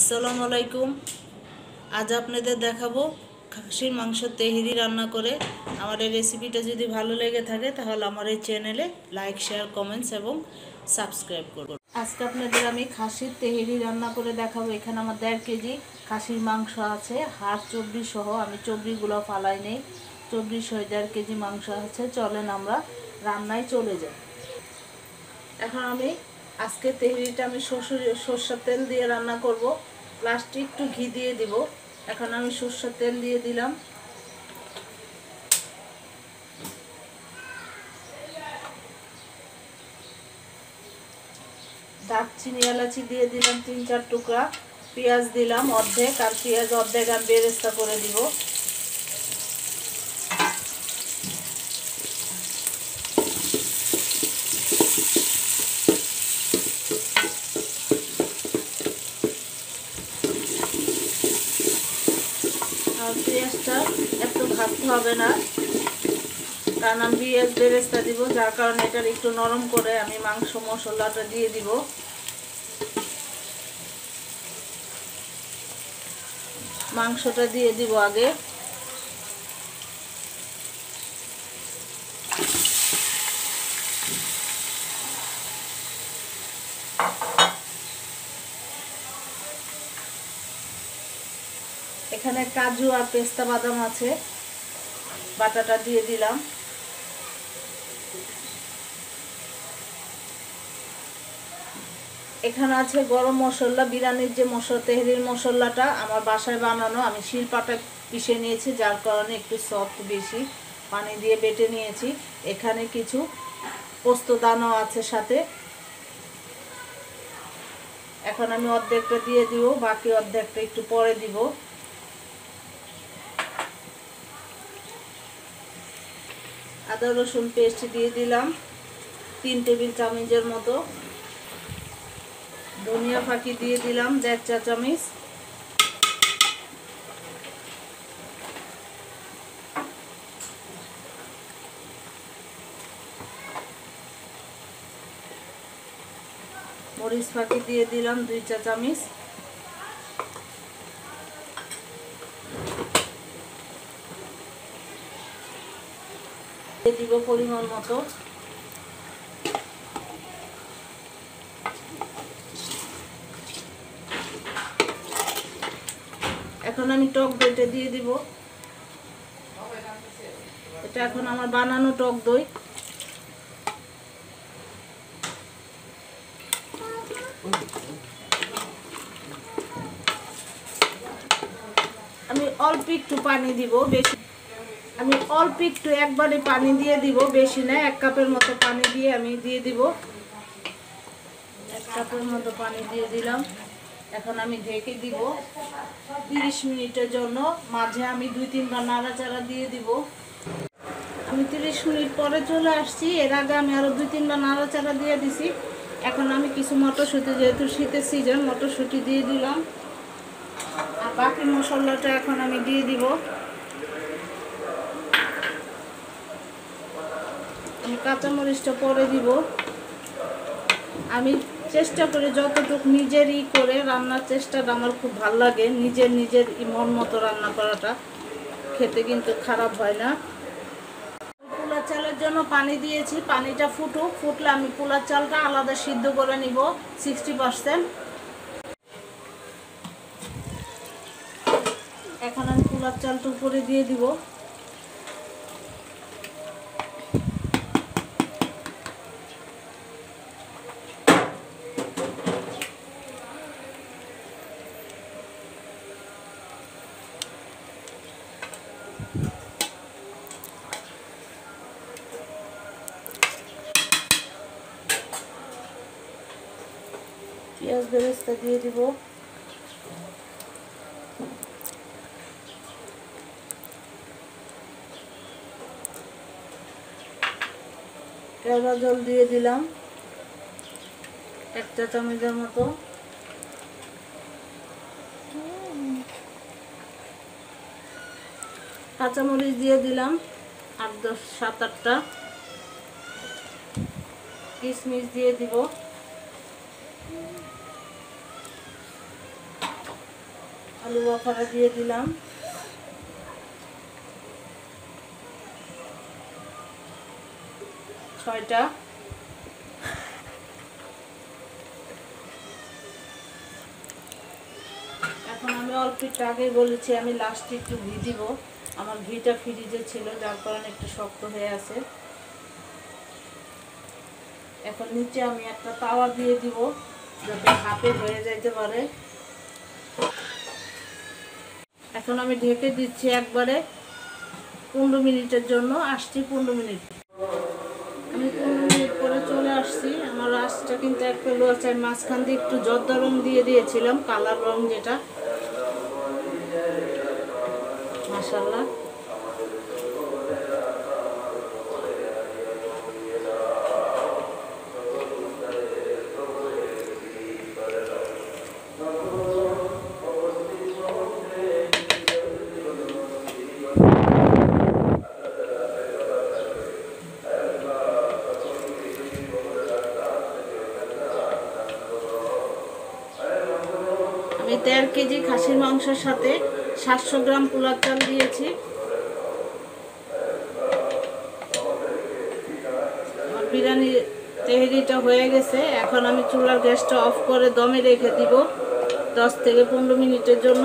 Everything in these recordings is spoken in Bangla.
আসসালামু আলাইকুম। আজ আপনাদের দেখাবো খাসির মাংস তেহেরি রান্না করে। আমার এই রেসিপিটা যদি ভালো লেগে থাকে তাহলে আমার এই চ্যানেলে লাইক, শেয়ার, কমেন্টস এবং সাবস্ক্রাইব করুন। আজকে আপনাদের আমি খাসির তেহেরি রান্না করে দেখাবো। এখানে আমার 1.5 কেজি খাসির মাংস আছে, হাড় চর্বি সহ। আমি চর্বিগুলো ফালাই নেই, চর্বি সহ 1.5 কেজি মাংস আছে। চলেন আমরা রান্নায় চলে যাই। এখন আমি আজকে তেহেরিটা আমি সরষের তেল দিয়ে রান্না করব। লাস্টে একটু ঘি দিয়ে দিব। এখন আমি সরষের তেল দিয়ে দিলাম। দারচিনি, এলাচি দিয়ে দিলাম 3-4 টুকরা। পেঁয়াজ দিলাম অর্ধেক, আর পেঁয়াজ অর্ধেক আমি বেরেস্তা করে দিব। আর পেঁয়াজটা একটু ভাজতে হবে না, কারণ আমি পেঁয়াজ বেরেস্তা দিব, যার কারণে এটা একটু নরম করে আমি মাংস মশলাটা দিয়ে দিব। মাংসটা দিয়ে দিব আগে। এখানে কাজু আর পেস্তা বাদাম আছে, বাটাটা দিয়ে দিলাম। এখানে আছে গরম মশলা, বিরিয়ানির যে মশলা, তেহরির মশলাটা আমার বাসায় বানানো, আমি শিলপাটায় পিষে নিয়েছি, যার কারণে একটু সফট বেশি, পানি দিয়ে বেটে নিয়েছি। এখানে কিছু পোস্ত দানাও আছে সাথে। এখন আমি অর্ধেকটা দিয়ে দিব, বাকি অর্ধেকটা একটু পরে দিব। আদা রসুন পেস্ট দিয়ে দিলাম 3 টেবিল চামচের মতো। ধনিয়া ফাঁকি দিয়ে দিলাম 1.5 চা চামচ। মরিচ ফাঁকি দিয়ে দিলাম 2 চা চামচ। দিয়ে দিব পরিমাণ মতো। এখন আমি টক দইটা দিয়ে দিব। এটা এখন আমার বানানো টক দই। আমি অল্প একটু পানি দিব, বেশি আমি অল্প একটু একবারে পানি দিয়ে দিব, বেশি না। 1 কাপের মতো পানি দিয়ে আমি দিয়ে দিব। 1 কাপের মতো পানি দিয়ে দিলাম। এখন আমি ঢেকে দিব 30 মিনিটের জন্য। মাঝে আমি 2-3 বার নাড়াচাড়া দিয়ে দিব। আমি 30 মিনিট পরে চলে আসছি। এর আগে আমি আরও 2-3 বার নাড়াচাড়া দিয়ে দিছি। এখন আমি কিছু মটরশুঁটি, যেহেতু শীতের সিজন, মটরশুঁটি দিয়ে দিলাম। আর বাকি মশলাটা এখন আমি দিয়ে দিব। আমি কাঁচামরিচটা পরে দিব। আমি চেষ্টা করি যতটুকু নিজেরই করে রান্নার চেষ্টাটা আমার খুব ভালো লাগে। নিজের মন মতো রান্না করাটা খেতে কিন্তু খারাপ হয় না। পোলার চালের জন্য পানি দিয়েছি, পানিটা ফুটলে আমি পোলার চালটা আলাদা সিদ্ধ করে নিব 60%। এখন আমি পোলার চালটা উপরে দিয়ে দিব। পেঁয়াজ বেরেস্তা দিয়ে দিব। কেওড়া জল দিয়ে দিলাম 1 চা চামচের মতো। কাঁচামরিচ দিয়ে দিলাম 7-8টা। কিশমিশ দিয়ে দিব। আলু বখরা দিয়ে দিলাম। ছয়টা। এখন আমি অল্প একটু আগে বলেছি আমি লাস্টে একটু ঘি দিব। আমার ঘিটা ফ্রিজে ছিল, যার কারণে একটু শক্ত হয়ে আছে। এখন নিচে আমি একটা তাওয়া দিয়ে দিব যাতে হাতে হয়ে যাইতে পারে। এখন আমি ঢেকে দিচ্ছি একবারে 15 মিনিটের জন্য। আসছি 15 মিনিট। আমি 15 মিনিট পরে চলে আসছি। আমার আঁচটা কিন্তু একটা লো আছে। মাঝখান দিয়ে একটু জর্দা রং দিয়ে দিয়েছিলাম, কালার রং যেটা, মাশাআল্লাহ। আমি 1.5 কেজি খাসির মাংসের সাথে 700 গ্রাম পোলার চাল দিয়েছি। আমার বিরিয়ানি তেহরিটা হয়ে গেছে। এখন আমি চুলার গ্যাসটা অফ করে দমে রেখে দিব 10 থেকে 15 মিনিটের জন্য।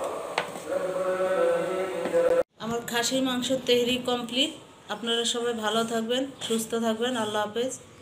আমার খাসির মাংসের তেহরি কমপ্লিট। আপনারা সবাই ভালো থাকবেন, সুস্থ থাকবেন। আল্লাহ হাফেজ।